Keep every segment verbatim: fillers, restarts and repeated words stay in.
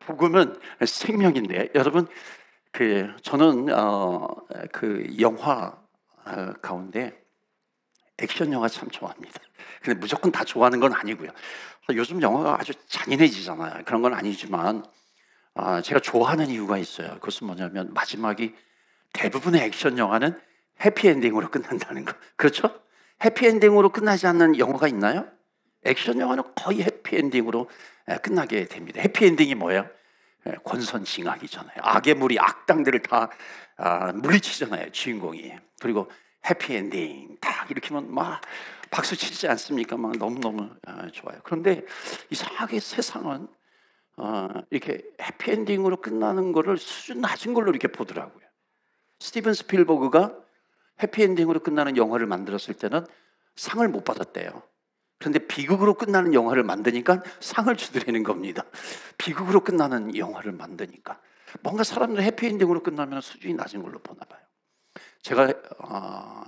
복음은 생명인데, 여러분, 그 저는 어, 그 영화 어, 가운데 액션 영화 참 좋아합니다. 근데 무조건 다 좋아하는 건 아니고요. 요즘 영화가 아주 잔인해지잖아요. 그런 건 아니지만 아, 제가 좋아하는 이유가 있어요. 그것은 뭐냐면 마지막이 대부분의 액션 영화는 해피엔딩으로 끝난다는 거. 그렇죠? 해피엔딩으로 끝나지 않는 영화가 있나요? 액션 영화는 거의 해피엔딩으로 끝나게 됩니다. 해피엔딩이 뭐예요? 권선징악이잖아요. 악의 무리, 악당들을 다 아, 물리치잖아요, 주인공이. 그리고 해피엔딩 딱 이렇게 하면 막 박수 치지 않습니까? 막 너무너무 아, 좋아요. 그런데 이상하게 세상은 어, 이렇게 해피엔딩으로 끝나는 거를 수준 낮은 걸로 이렇게 보더라고요. 스티븐 스필버그가 해피엔딩으로 끝나는 영화를 만들었을 때는 상을 못 받았대요. 그런데 비극으로 끝나는 영화를 만드니까 상을 주더라는 겁니다. 비극으로 끝나는 영화를 만드니까 뭔가 사람들은 해피엔딩으로 끝나면 수준이 낮은 걸로 보나 봐요. 제가 어,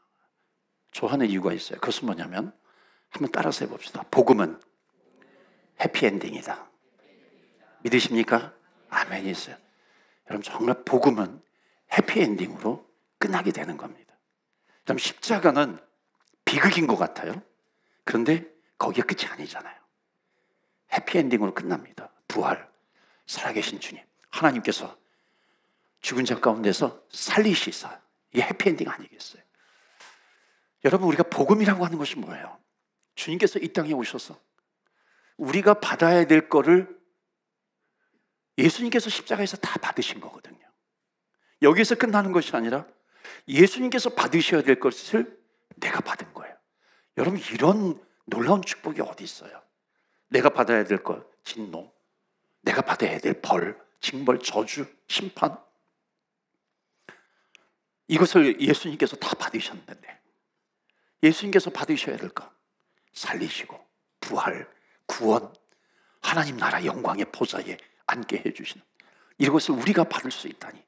좋아하는 이유가 있어요. 그것은 뭐냐면 한번 따라서 해봅시다. 복음은 해피엔딩이다. 믿으십니까? 아멘이 있어요. 여러분, 정말 복음은 해피엔딩으로 끝나게 되는 겁니다. 그다음 십자가는 비극인 것 같아요. 그런데 거기에 끝이 아니잖아요. 해피엔딩으로 끝납니다. 부활, 살아계신 주님, 하나님께서 죽은 자 가운데서 살리시사. 이게 해피엔딩 아니겠어요? 여러분, 우리가 복음이라고 하는 것이 뭐예요? 주님께서 이 땅에 오셔서 우리가 받아야 될 거를 예수님께서 십자가에서 다 받으신 거거든요. 여기서 끝나는 것이 아니라 예수님께서 받으셔야 될 것을 내가 받은 거예요. 여러분, 이런 놀라운 축복이 어디 있어요? 내가 받아야 될 것, 진노, 내가 받아야 될 벌, 징벌, 저주, 심판, 이것을 예수님께서 다 받으셨는데 예수님께서 받으셔야 될 것, 살리시고 부활, 구원, 하나님 나라 영광의 보좌에 앉게 해주시는 이것을 우리가 받을 수 있다니.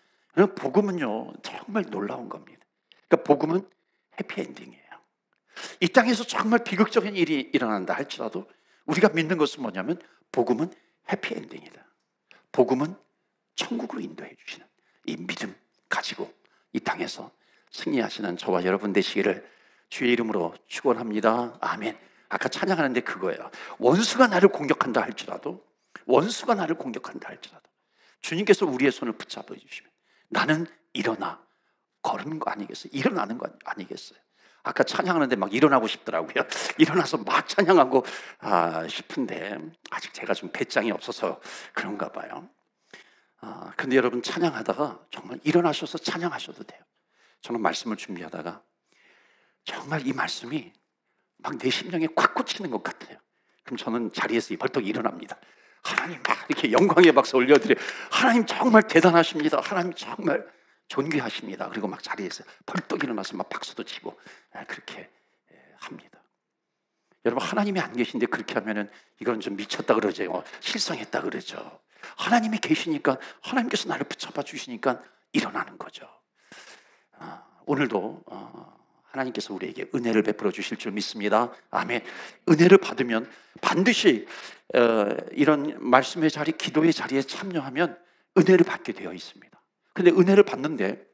복음은요 정말 놀라운 겁니다. 그러니까 복음은 해피엔딩이에요. 이 땅에서 정말 비극적인 일이 일어난다 할지라도 우리가 믿는 것은 뭐냐면 복음은 해피엔딩이다. 복음은 천국으로 인도해 주시는 이 믿음 가지고 이 땅에서 승리하시는 저와 여러분 되시기를 주의 이름으로 축원합니다. 아멘. 아까 찬양하는데 그거예요. 원수가 나를 공격한다 할지라도, 원수가 나를 공격한다 할지라도 주님께서 우리의 손을 붙잡아 주시면 나는 일어나 걸는 거 아니겠어요? 일어나는 거 아니겠어요? 아까 찬양하는데 막 일어나고 싶더라고요. 일어나서 막 찬양하고 아, 싶은데 아직 제가 좀 배짱이 없어서 그런가 봐요. 아, 근데 여러분, 찬양하다가 정말 일어나셔서 찬양하셔도 돼요. 저는 말씀을 준비하다가 정말 이 말씀이 막 내 심령에 콱 꽂히는 것 같아요. 그럼 저는 자리에서 벌떡 일어납니다. 하나님 막 이렇게 영광의 박수 올려드려요. 하나님 정말 대단하십니다. 하나님 정말 존귀하십니다. 그리고 막 자리에서 벌떡 일어나서 막 박수도 치고 그렇게 합니다. 여러분, 하나님이 안 계신데 그렇게 하면은 이건 좀 미쳤다 그러죠. 실성했다 그러죠. 하나님이 계시니까, 하나님께서 나를 붙잡아 주시니까 일어나는 거죠. 아, 오늘도 어, 하나님께서 우리에게 은혜를 베풀어 주실 줄 믿습니다. 아멘. 은혜를 받으면 반드시 어, 이런 말씀의 자리, 기도의 자리에 참여하면 은혜를 받게 되어 있습니다. 근데 은혜를 받는데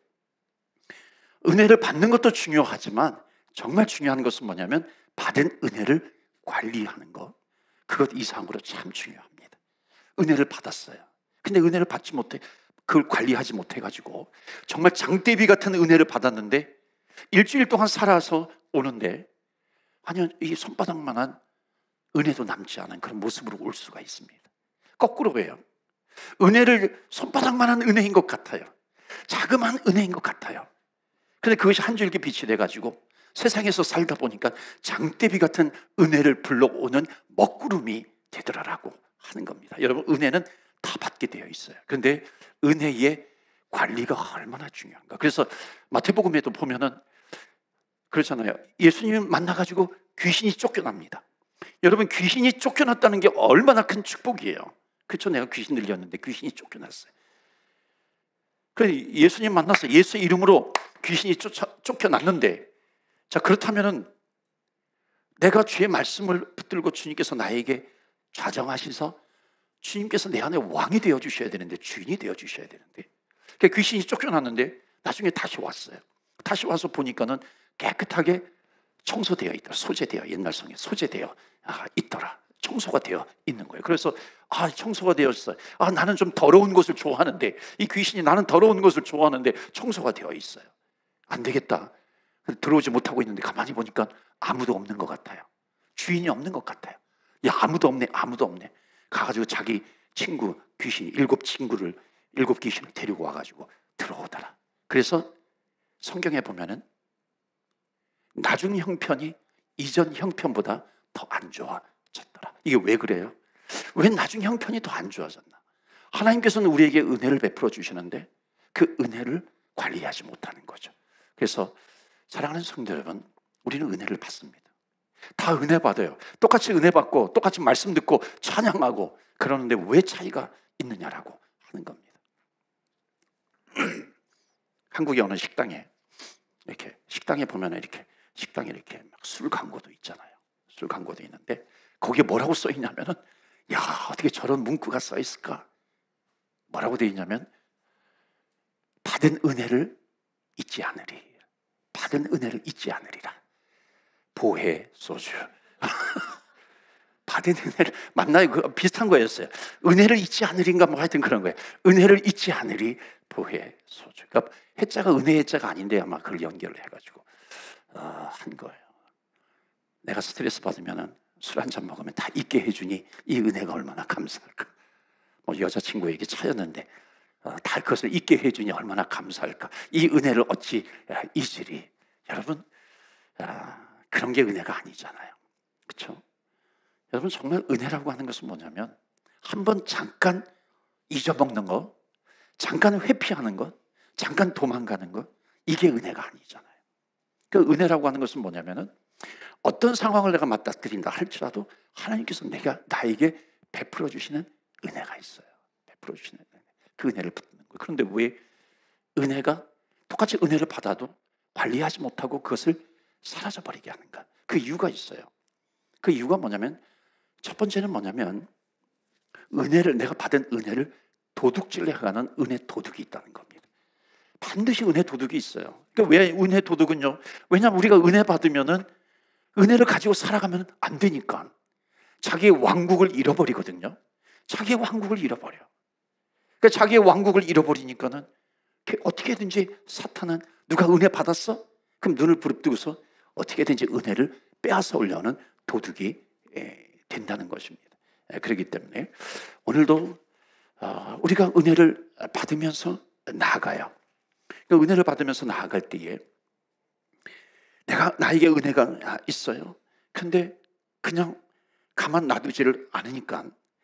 은혜를 받는 것도 중요하지만 정말 중요한 것은 뭐냐면 받은 은혜를 관리하는 것, 그것 이상으로 참 중요합니다. 은혜를 받았어요. 근데 은혜를 받지 못해, 그걸 관리하지 못해가지고 정말 장대비 같은 은혜를 받았는데 일주일 동안 살아서 오는데 아니요, 이 손바닥만한 은혜도 남지 않은 그런 모습으로 올 수가 있습니다. 거꾸로 해요. 은혜를 손바닥만한 은혜인 것 같아요. 자그마한 은혜인 것 같아요. 근데 그것이 한 줄기 빛이 돼가지고 세상에서 살다 보니까 장대비 같은 은혜를 불러오는 먹구름이 되더라라고 하는 겁니다. 여러분, 은혜는 다 받게 되어 있어요. 그런데 은혜의 관리가 얼마나 중요한가. 그래서 마태복음에도 보면은 그렇잖아요. 예수님 만나가지고 귀신이 쫓겨납니다. 여러분, 귀신이 쫓겨났다는 게 얼마나 큰 축복이에요. 그렇죠? 내가 귀신 들렸는데 귀신이 쫓겨났어요. 그래서 예수님 만나서 예수 이름으로 귀신이 쫓아, 쫓겨났는데, 자, 그렇다면은 내가 주의 말씀을 붙들고 주님께서 나에게 좌정하셔서 주님께서 내 안에 왕이 되어 주셔야 되는데, 주인이 되어 주셔야 되는데, 그 귀신이 쫓겨났는데 나중에 다시 왔어요. 다시 와서 보니까는 깨끗하게 청소되어 있더라. 소재되어, 옛날 성에 소재되어 아, 있더라. 청소가 되어 있는 거예요. 그래서 아, 청소가 되었어요. 아, 나는 좀 더러운 곳을 좋아하는데, 이 귀신이 나는 더러운 곳을 좋아하는데 청소가 되어 있어요. 안 되겠다. 들어오지 못하고 있는데 가만히 보니까 아무도 없는 것 같아요. 주인이 없는 것 같아요. 야, 아무도 없네, 아무도 없네. 가가지고 자기 친구 귀신이 일곱 친구를 일곱 귀신을 데리고 와가지고 들어오더라. 그래서 성경에 보면은 나중 형편이 이전 형편보다 더 안 좋아졌더라. 이게 왜 그래요? 왜 나중 형편이 더 안 좋아졌나? 하나님께서는 우리에게 은혜를 베풀어 주시는데 그 은혜를 관리하지 못하는 거죠. 그래서 사랑하는 성도 여러분, 우리는 은혜를 받습니다. 다 은혜 받아요. 똑같이 은혜 받고 똑같이 말씀 듣고 찬양하고 그러는데 왜 차이가 있느냐라고 하는 겁니다. 한국의 어느 식당에 이렇게 식당에 보면 이렇게 식당에 이렇게 술 광고도 있잖아요. 술 광고도 있는데 거기에 뭐라고 써 있냐면은, 야, 어떻게 저런 문구가 써 있을까? 뭐라고 되어 있냐면, 받은 은혜를 잊지 않으리. 받은 은혜를 잊지 않으리라. 보혜 소주. 받은 은혜를 맞나요? 그 비슷한 거였어요. 은혜를 잊지 않으리인가 뭐 하여튼 그런 거예요. 은혜를 잊지 않으리 보혜 소주. 그러니까 해자가 은혜 해자가 아닌데 아마 그걸 연결을 해가지고 어, 한 거예요. 내가 스트레스 받으면은 술 한 잔 먹으면 다 잊게 해주니 이 은혜가 얼마나 감사할까. 뭐 여자친구에게 차였는데 어, 다 그것을 잊게 해주니 얼마나 감사할까. 이 은혜를 어찌 야, 잊으리. 여러분, 아, 그런 게 은혜가 아니잖아요. 그렇죠? 여러분, 정말 은혜라고 하는 것은 뭐냐면 한번 잠깐 잊어먹는 거, 잠깐 회피하는 것, 잠깐 도망가는 것, 이게 은혜가 아니잖아요. 그 은혜라고 하는 것은 뭐냐면은 어떤 상황을 내가 맞닥뜨린다 할지라도 하나님께서 내가 나에게 베풀어 주시는 은혜가 있어요. 베풀어 주시는 은혜. 그 은혜를 붙는 거예요. 그런데 왜 은혜가 똑같이 은혜를 받아도 관리하지 못하고 그것을 사라져 버리게 하는가? 그 이유가 있어요. 그 이유가 뭐냐면, 첫 번째는 뭐냐면 은혜를, 내가 받은 은혜를 도둑질해 가는 은혜 도둑이 있다는 겁니다. 반드시 은혜 도둑이 있어요. 그러니까 왜 은혜 도둑은요? 왜냐하면 우리가 은혜 받으면은 은혜를 가지고 살아가면 안 되니까 자기의 왕국을 잃어버리거든요. 자기의 왕국을 잃어버려. 그러니까 자기의 왕국을 잃어버리니까는 어떻게든지 사탄은, 누가 은혜 받았어? 그럼 눈을 부릅뜨고서 어떻게든지 은혜를 빼앗아 오려는 도둑이 된다는 것입니다. 그렇기 때문에 오늘도 우리가 은혜를 받으면서 나아가요. 은혜를 받으면서 나아갈 때에 내가, 나에게 은혜가 있어요. 근데 그냥 가만 놔두지를 않으니까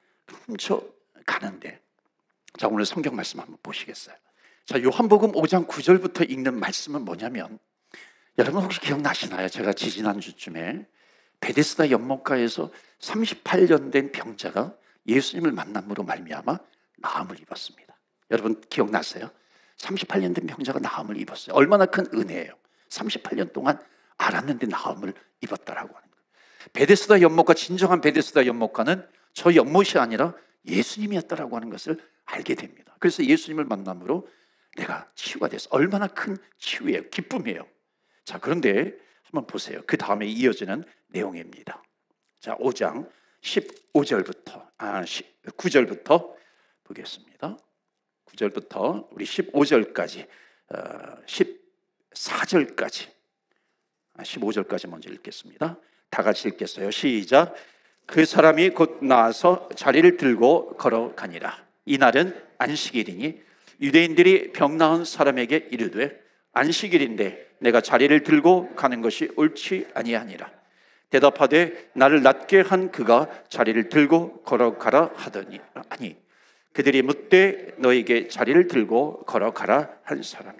훔쳐가는데, 자, 오늘 성경 말씀 한번 보시겠어요? 자, 요한복음 오 장 구 절부터 읽는 말씀은 뭐냐면, 여러분 혹시 기억나시나요? 제가 지지난주쯤에 베데스다 연못가에서 삼십팔 년 된 병자가 예수님을 만남으로 말미암아 나음을 입었습니다. 여러분 기억나세요? 삼십팔 년 된 병자가 나음을 입었어요. 얼마나 큰 은혜예요. 삼십팔 년 동안 알았는데 나음을 입었다라고 하는 거예요. 베데스다 연못가, 진정한 베데스다 연못가는 저 연못이 아니라 예수님이었다라고 하는 것을 알게 됩니다. 그래서 예수님을 만남으로 내가 치유가 돼서 얼마나 큰 치유예요. 기쁨이에요. 자, 그런데 한번 보세요. 그 다음에 이어지는 내용입니다. 자, 오 장 십오 절부터 아, 구 절부터 보겠습니다. 구 절부터 우리 십오 절까지 어, 십사 절까지 십오 절까지 먼저 읽겠습니다. 다 같이 읽겠어요. 시작. 그 사람이 곧 나와서 자리를 들고 걸어가니라. 이날은 안식일이니 유대인들이 병 나은 사람에게 이르되 안식일인데 내가 자리를 들고 가는 것이 옳지 아니하니라. 대답하되 나를 낫게 한 그가 자리를 들고 걸어가라 하더니, 아니 그들이 묻되 너에게 자리를 들고 걸어가라 한 사람이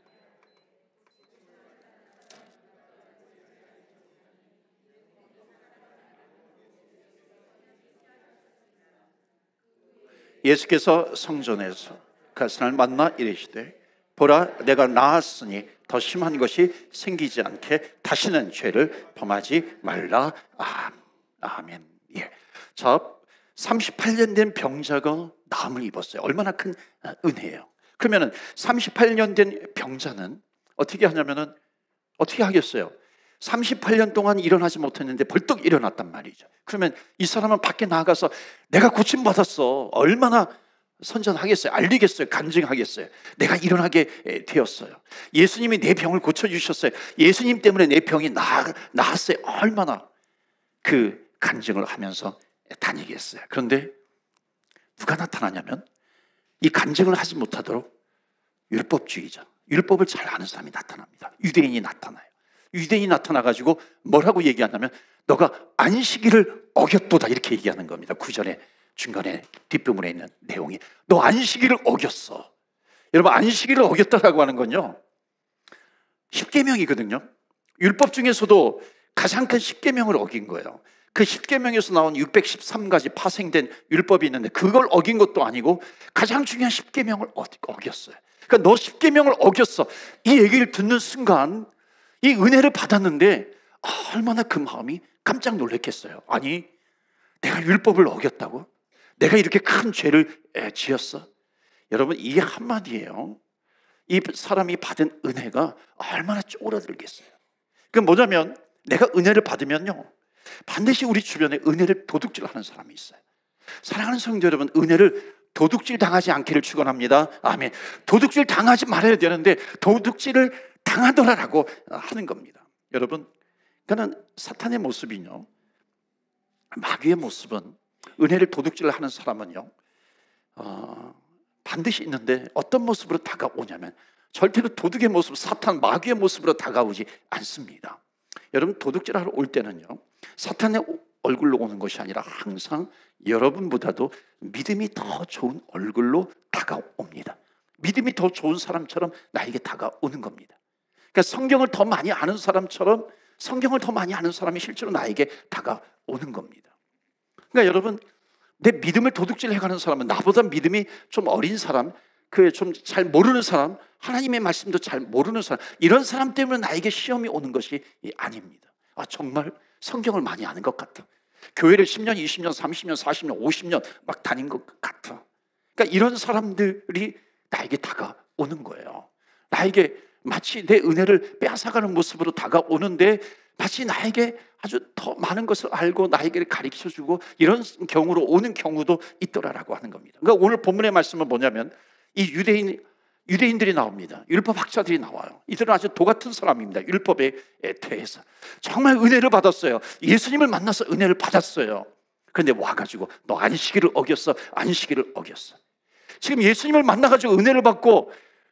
예수께서 성전에서 가스를 만나 이르시되 보라, 내가 나았으니 더 심한 것이 생기지 않게 다시는 죄를 범하지 말라. 아, 아멘. 예. 자, 삼십팔 년 된 병자가 나음을 입었어요. 얼마나 큰 은혜예요. 그러면 삼십팔 년 된 병자는 어떻게 하냐면은 어떻게 하겠어요? 삼십팔 년 동안 일어나지 못했는데 벌떡 일어났단 말이죠. 그러면 이 사람은 밖에 나가서 내가 고침받았어, 얼마나 선전하겠어요? 알리겠어요? 간증하겠어요? 내가 일어나게 되었어요. 예수님이 내 병을 고쳐주셨어요. 예수님 때문에 내 병이 나, 나았어요. 얼마나 그 간증을 하면서 다니겠어요. 그런데 누가 나타나냐면 이 간증을 하지 못하도록 율법주의자, 율법을 잘 아는 사람이 나타납니다. 유대인이 나타나요. 유대인이 나타나가지고 뭐라고 얘기하냐면 너가 안식일을 어겼도다, 이렇게 얘기하는 겁니다. 구절에 중간에 뒷부분에 있는 내용이 너 안식일을 어겼어. 여러분, 안식일을 어겼다라고 하는 건요, 십계명이거든요. 율법 중에서도 가장 큰 십계명을 어긴 거예요. 그 십계명에서 나온 육백십삼 가지 파생된 율법이 있는데 그걸 어긴 것도 아니고 가장 중요한 십계명을 어겼어요. 그러니까 너 십계명을 어겼어, 이 얘기를 듣는 순간 이 은혜를 받았는데 얼마나 그 마음이 깜짝 놀랐겠어요. 아니, 내가 율법을 어겼다고? 내가 이렇게 큰 죄를 지었어? 여러분, 이 한마디예요. 이 사람이 받은 은혜가 얼마나 쪼그라들겠어요. 그건 뭐냐면 내가 은혜를 받으면요, 반드시 우리 주변에 은혜를 도둑질하는 사람이 있어요. 사랑하는 성도 여러분, 은혜를 도둑질 당하지 않기를 축원합니다. 아멘. 도둑질 당하지 말아야 되는데 도둑질을 당하더라라고 하는 겁니다. 여러분, 그러니까 사탄의 모습이요, 마귀의 모습은, 은혜를 도둑질을 하는 사람은요, 어, 반드시 있는데 어떤 모습으로 다가오냐면 절대로 도둑의 모습, 사탄, 마귀의 모습으로 다가오지 않습니다. 여러분, 도둑질하러 올 때는요, 사탄의 얼굴로 오는 것이 아니라 항상 여러분보다도 믿음이 더 좋은 얼굴로 다가옵니다. 믿음이 더 좋은 사람처럼 나에게 다가오는 겁니다. 그러니까 성경을 더 많이 아는 사람처럼, 성경을 더 많이 아는 사람이 실제로 나에게 다가오는 겁니다. 그러니까 여러분, 내 믿음을 도둑질해가는 사람은, 나보다 믿음이 좀 어린 사람, 그 좀 잘 모르는 사람, 하나님의 말씀도 잘 모르는 사람, 이런 사람 때문에 나에게 시험이 오는 것이 아닙니다. 아, 정말 성경을 많이 아는 것 같아, 교회를 십 년, 이십 년, 삼십 년, 사십 년, 오십 년 막 다닌 것 같아. 그러니까 이런 사람들이 나에게 다가오는 거예요. 나에게 마치 내 은혜를 빼앗아가는 모습으로 다가오는데 마치 나에게 아주 더 많은 것을 알고 나에게 가르쳐주고 이런 경우로 오는 경우도 있더라라고 하는 겁니다. 그러니까 오늘 본문의 말씀은 뭐냐면 이 유대인, 유대인들이 나옵니다. 율법학자들이 나와요. 이들은 아주 도 같은 사람입니다. 율법에 대해서 정말 은혜를 받았어요. 예수님을 만나서 은혜를 받았어요. 그런데 와가지고 너 안식일을 어겼어, 안식일을 어겼어. 지금 예수님을 만나가지고 은혜를 받고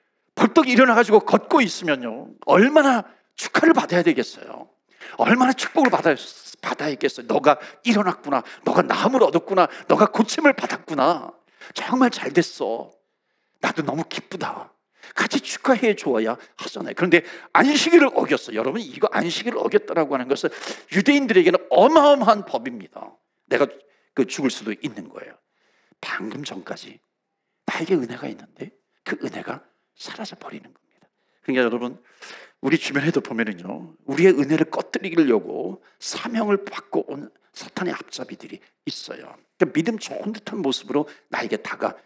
벌떡 일어나가지고 걷고 있으면요, 얼마나 축하를 받아야 되겠어요. 얼마나 축복을 받아야, 받아야겠어요. 너가 일어났구나, 너가 나음을 얻었구나, 너가 고침을 받았구나, 정말 잘 됐어, 나도 너무 기쁘다, 같이 축하해 줘야 하잖아요. 그런데 안식일을 어겼어. 여러분, 이거 안식일을 어겼다라고 하는 것은 유대인들에게는 어마어마한 법입니다. 내가 그 죽을 수도 있는 거예요. 방금 전까지 나에게 은혜가 있는데 그 은혜가 사라져 버리는 겁니다. 그러니까 여러분, 우리 주변에도 보면은요, 우리의 은혜를 꺼뜨리려고 사명을 받고 온 사탄의 앞잡이들이 있어요. 그러니까 믿음 좋은 듯한 모습으로 나에게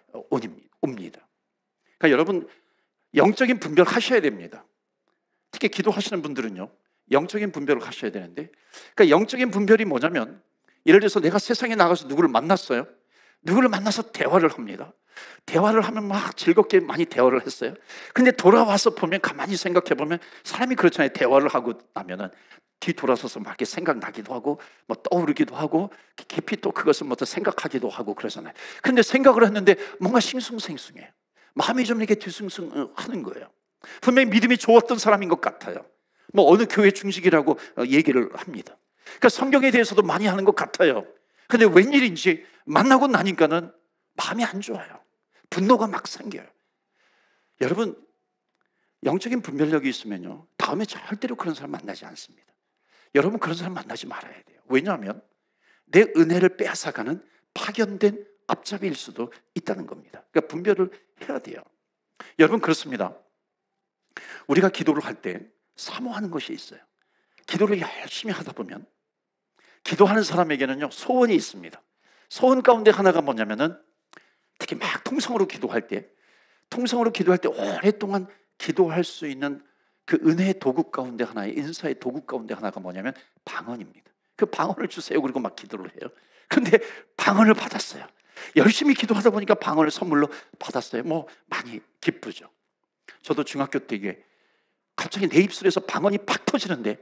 다가옵니다. 그러니까 여러분, 영적인 분별을 하셔야 됩니다. 특히 기도하시는 분들은요, 영적인 분별을 하셔야 되는데, 그러니까 영적인 분별이 뭐냐면, 예를 들어서 내가 세상에 나가서 누구를 만났어요. 누구를 만나서 대화를 합니다. 대화를 하면 막 즐겁게 많이 대화를 했어요. 근데 돌아와서 보면, 가만히 생각해 보면 사람이 그렇잖아요. 대화를 하고 나면은 뒤 돌아서서 막 이렇게 생각나기도 하고 뭐 떠오르기도 하고 깊이 또 그것을 뭐 생각하기도 하고 그러잖아요. 근데 생각을 했는데 뭔가 싱숭생숭해요. 마음이 좀 이렇게 뒤숭숭하는 거예요. 분명히 믿음이 좋았던 사람인 것 같아요. 뭐 어느 교회 중직이라고 얘기를 합니다. 그러니까 성경에 대해서도 많이 하는 것 같아요. 근데 웬일인지 만나고 나니까는 마음이 안 좋아요. 분노가 막 생겨요. 여러분, 영적인 분별력이 있으면요, 다음에 절대로 그런 사람 만나지 않습니다. 여러분, 그런 사람 만나지 말아야 돼요. 왜냐하면 내 은혜를 빼앗아가는 파견된 앞잡이일 수도 있다는 겁니다. 그러니까 분별을 해야 돼요. 여러분, 그렇습니다. 우리가 기도를 할 때 사모하는 것이 있어요. 기도를 열심히 하다 보면 기도하는 사람에게는요, 소원이 있습니다. 소원 가운데 하나가 뭐냐면은 특히 막 통성으로 기도할 때, 통성으로 기도할 때 오랫동안 기도할 수 있는 그 은혜의 도구 가운데 하나의 인사의 도구 가운데 하나가 뭐냐면 방언입니다. 그 방언을 주세요. 그리고 막 기도를 해요. 그런데 방언을 받았어요. 열심히 기도하다 보니까 방언을 선물로 받았어요. 뭐 많이 기쁘죠. 저도 중학교 때 이게 갑자기 내 입술에서 방언이 팍 터지는데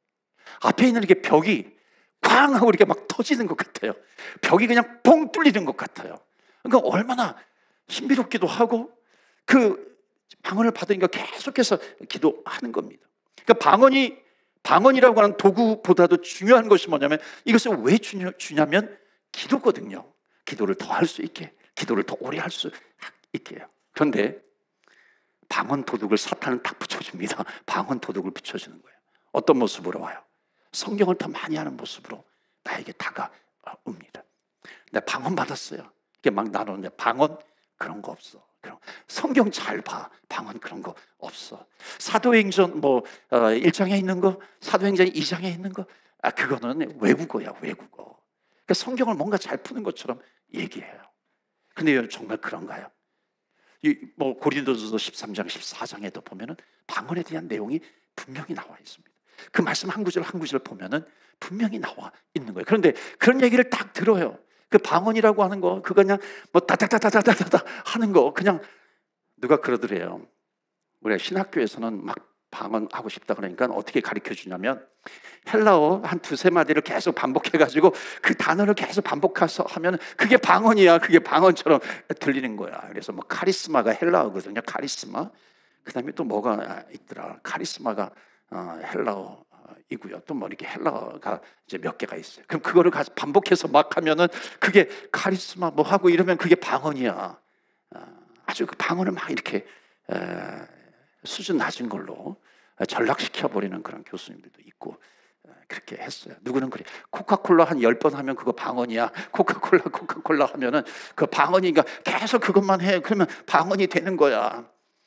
앞에 있는 이렇게 벽이 꽝 하고 이렇게 막 터지는 것 같아요. 벽이 그냥 뻥 뚫리는 것 같아요. 그러니까 얼마나 신비롭기도 하고 그 방언을 받으니까 계속해서 기도하는 겁니다. 그러니까 방언이 방언이라고 하는 도구보다도 중요한 것이 뭐냐면 이것을 왜 주냐, 주냐면 기도거든요. 기도를 더 할 수 있게, 기도를 더 오래 할 수 있게요. 그런데 방언 도둑을 사탄은 딱 붙여줍니다. 방언 도둑을 붙여주는 거예요. 어떤 모습으로 와요? 성경을 더 많이 하는 모습으로 나에게 다가옵니다. 내가 방언 받았어요. 이게 막 나누는데 방언 그런 거 없어. 그럼 성경 잘 봐. 방언 그런 거 없어. 사도행전 뭐 어, 일 장에 있는 거, 사도행전 이 장에 있는 거, 아 그거는 외국어야, 외국어. 그러니까 성경을 뭔가 잘 푸는 것처럼 얘기해요. 근데 정말 그런가요? 이 뭐 고린도전서 십삼 장, 십사 장에도 보면은 방언에 대한 내용이 분명히 나와 있습니다. 그 말씀 한 구절 한 구절 보면은 분명히 나와 있는 거예요. 그런데 그런 얘기를 딱 들어요. 그 방언이라고 하는 거, 그거 그냥 뭐 다다다다다다다 하는 거, 그냥 누가 그러더래요. 우리 신학교에서는 막 방언하고 싶다 그러니까 어떻게 가르쳐 주냐면 헬라어 한 두세 마디를 계속 반복해가지고 그 단어를 계속 반복해서 하면 그게 방언이야. 그게 방언처럼 들리는 거야. 그래서 뭐 카리스마가 헬라어거든요. 카리스마. 그 다음에 또 뭐가 있더라. 카리스마가 어, 헬라어이고요. 또 뭐 이렇게 헬라어가 이제 몇 개가 있어요. 그럼 그거를 가서 반복해서 막 하면은 그게 카리스마 뭐 하고 이러면 그게 방언이야. 어, 아주 그 방언을 막 이렇게 에, 수준 낮은 걸로 전락시켜 버리는 그런 교수님들도 있고 그렇게 했어요. 누구는 그래. 코카콜라 한 열 번 하면 그거 방언이야. 코카콜라 코카콜라 하면은 그 방언이니까 계속 그것만 해. 그러면 방언이 되는 거야.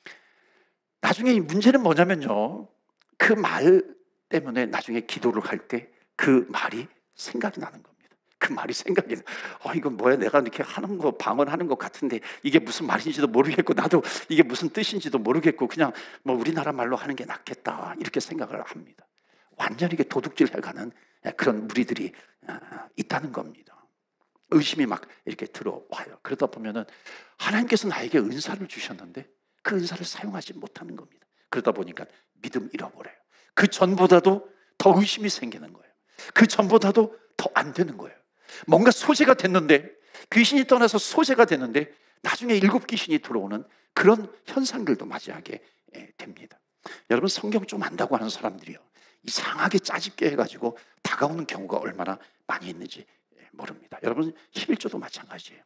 나중에 문제는 뭐냐면요. 그 말 때문에 나중에 기도를 할 때 그 말이 생각이 나는 겁니다. 그 말이 생각이 나. 어, 이건 뭐야? 내가 이렇게 하는 거 방언하는 것 같은데 이게 무슨 말인지도 모르겠고 나도 이게 무슨 뜻인지도 모르겠고 그냥 뭐 우리나라 말로 하는 게 낫겠다 이렇게 생각을 합니다. 완전히 도둑질 해가는 그런 무리들이 있다는 겁니다. 의심이 막 이렇게 들어와요. 그러다 보면은 하나님께서 나에게 은사를 주셨는데 그 은사를 사용하지 못하는 겁니다. 그러다 보니까 믿음 잃어버려요. 그 전보다도 더 의심이 생기는 거예요. 그 전보다도 더 안 되는 거예요. 뭔가 소재가 됐는데 귀신이 떠나서 소재가 됐는데 나중에 일곱 귀신이 들어오는 그런 현상들도 맞이하게 됩니다. 여러분 성경 좀 안다고 하는 사람들이요 이상하게 짜집게 해가지고 다가오는 경우가 얼마나 많이 있는지 모릅니다. 여러분 십일조도 마찬가지예요.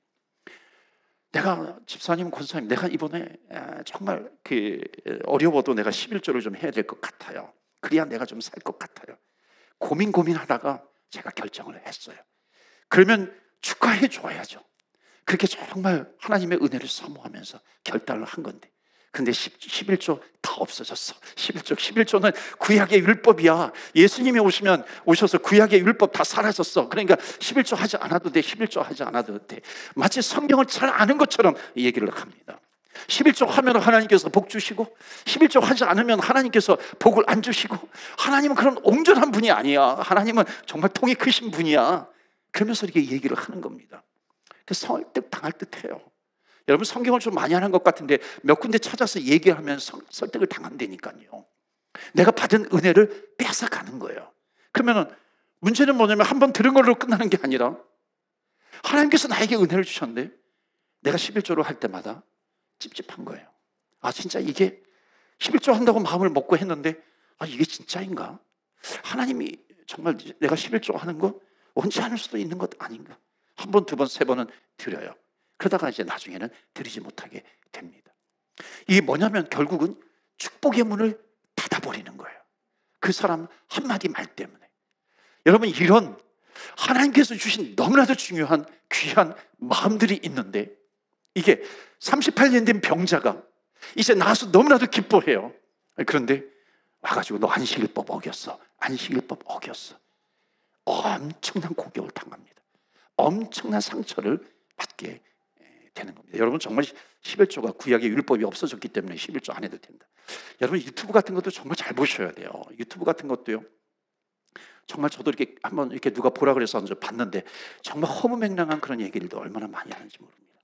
내가 집사님, 권사님, 내가 이번에 정말 그 어려워도 내가 십일조를 좀 해야 될 것 같아요. 그래야 내가 좀 살 것 같아요. 고민 고민하다가 제가 결정을 했어요. 그러면 축하해 줘야죠. 그렇게 정말 하나님의 은혜를 사모하면서 결단을 한 건데 근데 십일조 다 없어졌어. 십일조, 십일조는 구약의 율법이야. 예수님이 오시면 오셔서 구약의 율법 다 사라졌어. 그러니까 십일조 하지 않아도 돼. 십일조 하지 않아도 돼. 마치 성경을 잘 아는 것처럼 얘기를 합니다. 십일조 하면 하나님께서 복 주시고 십일조 하지 않으면 하나님께서 복을 안 주시고 하나님은 그런 온전한 분이 아니야. 하나님은 정말 통이 크신 분이야. 그러면서 이렇게 얘기를 하는 겁니다. 설득 당할 듯해요. 여러분 성경을 좀 많이 하는 것 같은데 몇 군데 찾아서 얘기하면 설득을 당한다니까요. 내가 받은 은혜를 뺏어가는 거예요. 그러면 문제는 뭐냐면 한 번 들은 걸로 끝나는 게 아니라 하나님께서 나에게 은혜를 주셨는데 내가 십일조를 할 때마다 찝찝한 거예요. 아 진짜 이게 십일조 한다고 마음을 먹고 했는데 아 이게 진짜인가? 하나님이 정말 내가 십일조 하는 거 원치 않을 수도 있는 것 아닌가? 한 번, 두 번, 세 번은 드려요. 그러다가 이제 나중에는 드리지 못하게 됩니다. 이게 뭐냐면 결국은 축복의 문을 닫아버리는 거예요. 그 사람 한마디 말 때문에. 여러분 이런 하나님께서 주신 너무나도 중요한 귀한 마음들이 있는데 이게 삼십팔 년 된 병자가 이제 나와서 너무나도 기뻐해요. 그런데 와가지고 너 안식일법 어겼어. 안식일법 어겼어. 엄청난 공격을 당합니다. 엄청난 상처를 받게 되는 겁니다. 여러분, 정말 십일조가 구약의 율법이 없어졌기 때문에 십일조 안 해도 된다. 여러분, 유튜브 같은 것도 정말 잘 보셔야 돼요. 유튜브 같은 것도요, 정말 저도 이렇게 한번 이렇게 누가 보라 그래서 봤는데 정말 허무맹랑한 그런 얘기들도 얼마나 많이 하는지 모릅니다.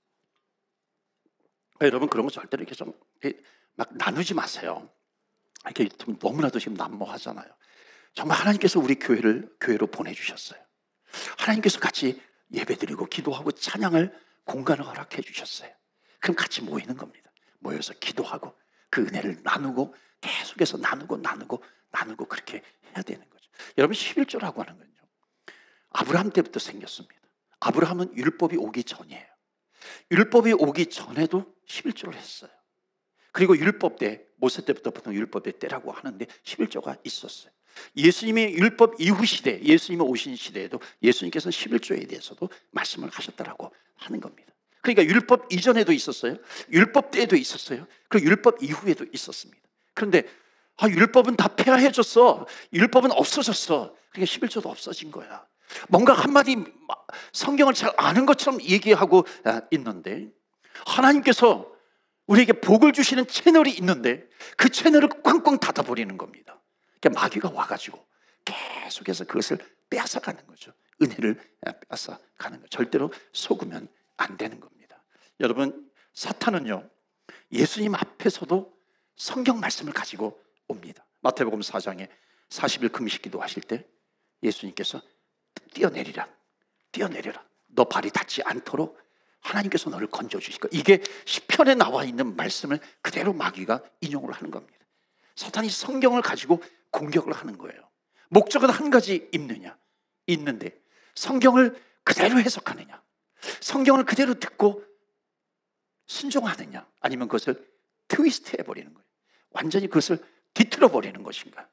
여러분, 그런 거 절대로 이렇게 좀 막 나누지 마세요. 이렇게 유튜브 너무나도 지금 난무하잖아요. 정말 하나님께서 우리 교회를 교회로 보내주셨어요. 하나님께서 같이 예배드리고 기도하고 찬양을 공간을 허락해 주셨어요. 그럼 같이 모이는 겁니다. 모여서 기도하고 그 은혜를 나누고 계속해서 나누고 나누고 나누고 그렇게 해야 되는 거죠. 여러분, 십일조라고 하는 건요, 아브라함 때부터 생겼습니다. 아브라함은 율법이 오기 전이에요. 율법이 오기 전에도 십일조를 했어요. 그리고 율법 때, 모세 때부터 보통 율법의 때라고 하는데 십일조가 있었어요. 예수님의 율법 이후 시대, 예수님이 오신 시대에도 예수님께서 십일조에 대해서도 말씀을 하셨다라고 하는 겁니다. 그러니까 율법 이전에도 있었어요. 율법 때에도 있었어요. 그리고 율법 이후에도 있었습니다. 그런데 아, 율법은 다 폐하해졌어. 율법은 없어졌어. 그러니까 십일조도 없어진 거야. 뭔가 한마디 성경을 잘 아는 것처럼 얘기하고 있는데, 하나님께서 우리에게 복을 주시는 채널이 있는데 그 채널을 꽝꽝 닫아버리는 겁니다. 그러니까 마귀가 와가지고 계속해서 그것을 빼앗아가는 거죠. 은혜를 빼앗아가는 거죠. 절대로 속으면 안 되는 겁니다. 여러분, 사탄은요, 예수님 앞에서도 성경 말씀을 가지고 옵니다. 마태복음 사 장에 사십 일 금식기도 하실 때 예수님께서 뛰어내리라, 뛰어내려라. 너 발이 닿지 않도록 하나님께서 너를 건져주실 거야. 이게 시편에 나와 있는 말씀을 그대로 마귀가 인용을 하는 겁니다. 사탄이 성경을 가지고 공격을 하는 거예요. 목적은 한 가지 있느냐? 있는데 성경을 그대로 해석하느냐? 성경을 그대로 듣고 순종하느냐? 아니면 그것을 트위스트 해버리는 거예요. 완전히 그것을 뒤틀어 버리는 것인가?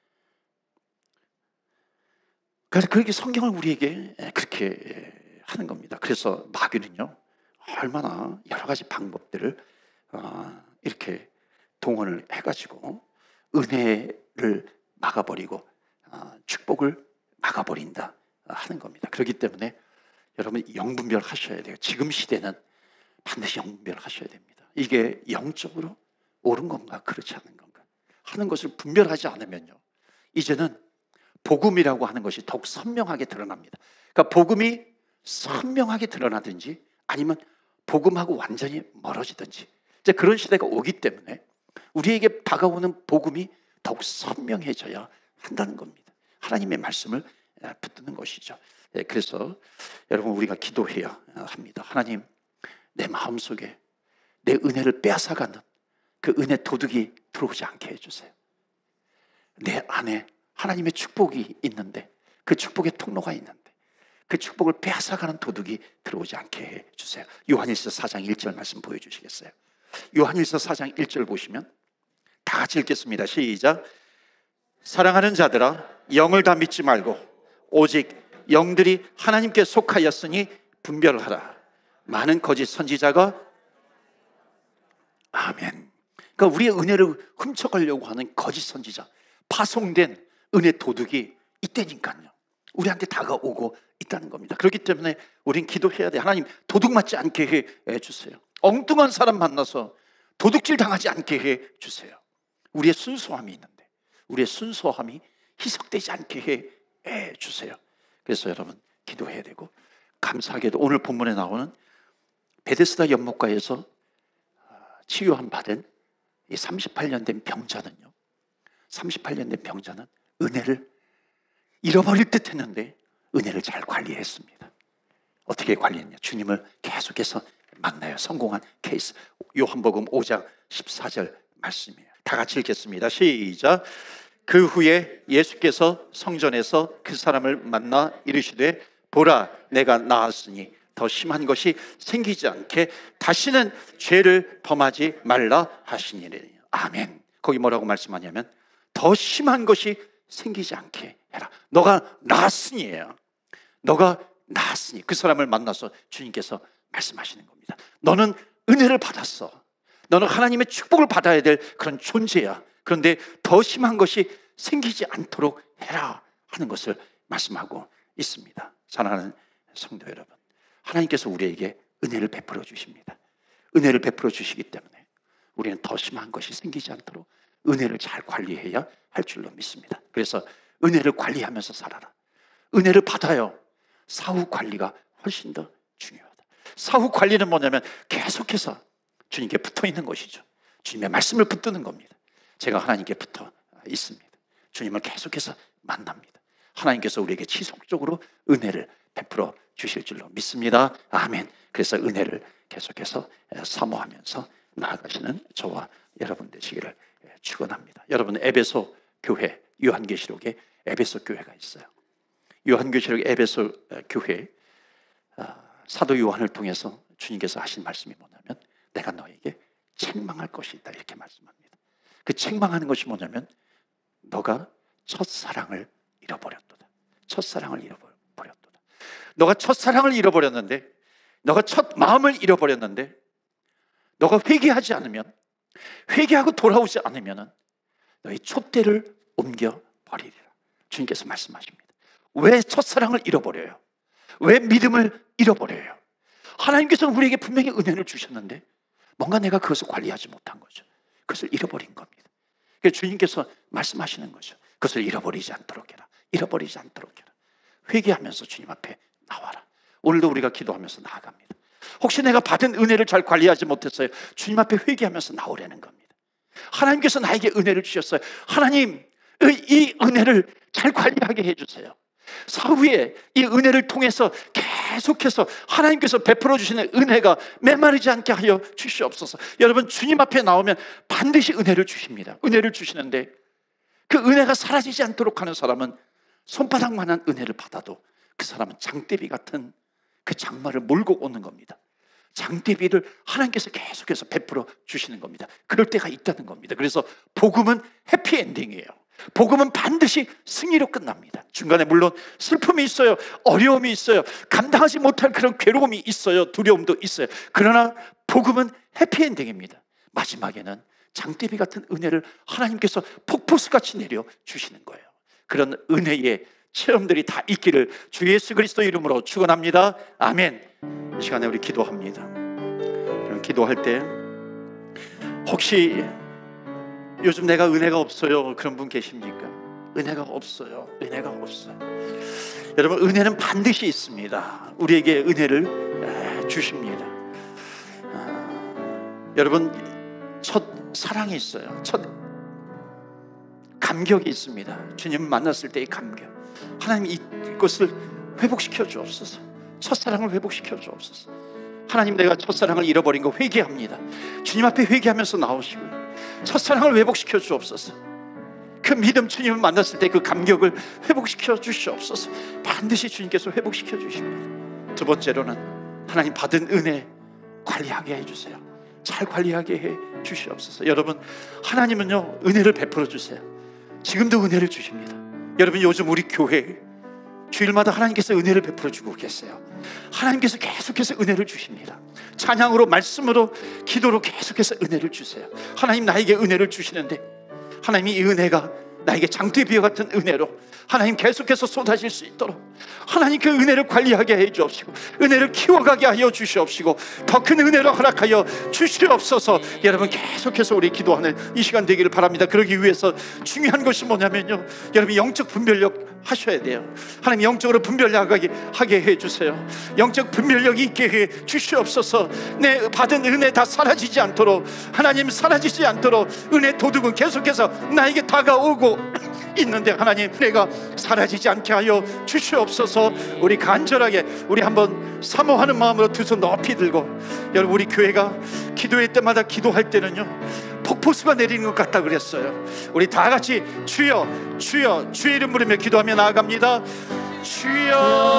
그래서 그렇게 성경을 우리에게 그렇게 하는 겁니다. 그래서 마귀는요, 얼마나 여러 가지 방법들을 이렇게 동원을 해가지고 은혜를 막아버리고 축복을 막아버린다 하는 겁니다. 그렇기 때문에 여러분, 영분별 하셔야 돼요. 지금 시대는 반드시 영분별 하셔야 됩니다. 이게 영적으로 옳은 건가 그렇지 않은 건가 하는 것을 분별하지 않으면요, 이제는 복음이라고 하는 것이 더욱 선명하게 드러납니다. 그러니까 복음이 선명하게 드러나든지 아니면 복음하고 완전히 멀어지든지, 이제 그런 시대가 오기 때문에 우리에게 다가오는 복음이 더욱 선명해져야 한다는 겁니다. 하나님의 말씀을 붙드는 것이죠. 그래서 여러분, 우리가 기도해야 합니다. 하나님, 내 마음속에 내 은혜를 빼앗아가는 그 은혜 도둑이 들어오지 않게 해주세요. 내 안에 하나님의 축복이 있는데, 그 축복의 통로가 있는데 그 축복을 빼앗아가는 도둑이 들어오지 않게 해주세요. 요한일서 사 장 일 절 말씀 보여주시겠어요? 요한일서 사 장 일 절 보시면 다 같이 읽겠습니다. 시작. 사랑하는 자들아, 영을 다 믿지 말고 오직 영들이 하나님께 속하였으니 분별하라. 많은 거짓 선지자가, 아멘. 그러니까 우리의 은혜를 훔쳐가려고 하는 거짓 선지자, 파송된 은혜 도둑이 있다니까요. 우리한테 다가오고 있다는 겁니다. 그렇기 때문에 우린 기도해야 돼. 하나님, 도둑 맞지 않게 해주세요. 엉뚱한 사람 만나서 도둑질 당하지 않게 해주세요. 우리의 순수함이 있는데 우리의 순수함이 희석되지 않게 해주세요. 그래서 여러분, 기도해야 되고, 감사하게도 오늘 본문에 나오는 베데스다 연못가에서 치유함 받은 이 삼십팔 년 된 병자는요, 삼십팔 년 된 병자는 은혜를 잃어버릴 듯 했는데 은혜를 잘 관리했습니다. 어떻게 관리했냐? 주님을 계속해서 만나요. 성공한 케이스. 요한복음 오 장 십사 절 말씀이에요. 다 같이 읽겠습니다. 시작. 그 후에 예수께서 성전에서 그 사람을 만나 이르시되, 보라, 내가 나았으니 더 심한 것이 생기지 않게 다시는 죄를 범하지 말라 하시니라. 아멘. 거기 뭐라고 말씀하냐면 더 심한 것이 생기지 않게 해라. 너가 나았으니예요. 너가 나았으니. 그 사람을 만나서 주님께서 말씀하시는 겁니다. 너는 은혜를 받았어. 너는 하나님의 축복을 받아야 될 그런 존재야. 그런데 더 심한 것이 생기지 않도록 해라 하는 것을 말씀하고 있습니다. 사랑하는 성도 여러분, 하나님께서 우리에게 은혜를 베풀어 주십니다. 은혜를 베풀어 주시기 때문에 우리는 더 심한 것이 생기지 않도록 은혜를 잘 관리해야 할 줄로 믿습니다. 그래서 은혜를 관리하면서 살아라. 은혜를 받아요. 사후 관리가 훨씬 더 중요하다. 사후 관리는 뭐냐면 계속해서 주님께 붙어 있는 것이죠. 주님의 말씀을 붙드는 겁니다. 제가 하나님께 붙어 있습니다. 주님을 계속해서 만납니다. 하나님께서 우리에게 지속적으로 은혜를 베풀어 주실 줄로 믿습니다. 아멘. 그래서 은혜를 계속해서 사모하면서 나아가시는 저와 여러분 되시기를 축원합니다. 여러분, 에베소 교회, 요한계시록에 에베소 교회가 있어요. 요한계시록 에베소 교회, 사도 요한을 통해서 주님께서 하신 말씀이 뭐냐면 내가 너에게 책망할 것이 있다, 이렇게 말씀합니다. 그 책망하는 것이 뭐냐면 너가 첫사랑을 잃어버렸도다. 첫사랑을 잃어버렸도다. 너가 첫사랑을 잃어버렸는데, 너가 첫 마음을 잃어버렸는데, 너가 회개하지 않으면, 회개하고 돌아오지 않으면 너의 촛대를 옮겨버리리라. 주님께서 말씀하십니다. 왜 첫사랑을 잃어버려요? 왜 믿음을 잃어버려요? 하나님께서 우리에게 분명히 은혜를 주셨는데 뭔가 내가 그것을 관리하지 못한 거죠. 그것을 잃어버린 겁니다. 그래서 주님께서 말씀하시는 거죠. 그것을 잃어버리지 않도록 해라. 잃어버리지 않도록 해라. 회개하면서 주님 앞에 나와라. 오늘도 우리가 기도하면서 나아갑니다. 혹시 내가 받은 은혜를 잘 관리하지 못했어요? 주님 앞에 회개하면서 나오라는 겁니다. 하나님께서 나에게 은혜를 주셨어요. 하나님, 이 은혜를 잘 관리하게 해주세요. 사후에 이 은혜를 통해서 계속해서 하나님께서 베풀어 주시는 은혜가 메마르지 않게 하여 주시옵소서. 여러분, 주님 앞에 나오면 반드시 은혜를 주십니다. 은혜를 주시는데 그 은혜가 사라지지 않도록 하는 사람은 손바닥만한 은혜를 받아도 그 사람은 장대비 같은 그 장마를 몰고 오는 겁니다. 장대비를 하나님께서 계속해서 베풀어 주시는 겁니다. 그럴 때가 있다는 겁니다. 그래서 복음은 해피엔딩이에요. 복음은 반드시 승리로 끝납니다. 중간에 물론 슬픔이 있어요. 어려움이 있어요. 감당하지 못할 그런 괴로움이 있어요. 두려움도 있어요. 그러나 복음은 해피엔딩입니다. 마지막에는 장대비 같은 은혜를 하나님께서 폭포수같이 내려 주시는 거예요. 그런 은혜의 체험들이 다 있기를 주 예수 그리스도 이름으로 축원합니다. 아멘. 이 시간에 우리 기도합니다. 기도할 때 혹시 요즘 내가 은혜가 없어요, 그런 분 계십니까? 은혜가 없어요. 은혜가 없어요. 여러분, 은혜는 반드시 있습니다. 우리에게 은혜를 주십니다. 아, 여러분, 첫 사랑이 있어요. 첫 감격이 있습니다. 주님 만났을 때의 감격. 하나님 이것을 회복시켜 주옵소서. 첫사랑을 회복시켜 주옵소서. 하나님, 내가 첫사랑을 잃어버린 거 회개합니다. 주님 앞에 회개하면서 나오시고 첫사랑을 회복시켜 주옵소서. 그 믿음, 주님을 만났을 때 그 감격을 회복시켜 주시옵소서. 반드시 주님께서 회복시켜 주십니다. 두 번째로는 하나님 받은 은혜 관리하게 해주세요. 잘 관리하게 해 주시옵소서. 여러분, 하나님은요 은혜를 베풀어 주세요. 지금도 은혜를 주십니다. 여러분, 요즘 우리 교회 주일마다 하나님께서 은혜를 베풀어 주고 계세요. 하나님께서 계속해서 은혜를 주십니다. 찬양으로, 말씀으로, 기도로 계속해서 은혜를 주세요. 하나님, 나에게 은혜를 주시는데 하나님이 이 은혜가 나에게 장대비와 같은 은혜로 하나님 계속해서 쏟아질 수 있도록 하나님 그 은혜를 관리하게 해 주옵시고 은혜를 키워가게 하여 주시옵시고 더 큰 은혜로 허락하여 주시옵소서. 여러분, 계속해서 우리 기도하는 이 시간 되기를 바랍니다. 그러기 위해서 중요한 것이 뭐냐면요, 여러분 영적 분별력 하셔야 돼요. 하나님 영적으로 분별하게 하게 해주세요. 영적 분별력이 있게 해 주시옵소서. 내 받은 은혜 다 사라지지 않도록, 하나님 사라지지 않도록 은혜 도둑은 계속해서 나에게 다가오고 있는데 하나님 내가 사라지지 않게 하여 주시옵소서. 우리 간절하게 우리 한번 사모하는 마음으로 두 손 높이 들고, 여러분 우리 교회가 기도회 때마다 기도할 때는요 폭포수가 내리는 것 같다 그랬어요. 우리 다 같이 주여 주여 주의 이름 부르며 기도하며 나아갑니다. 주여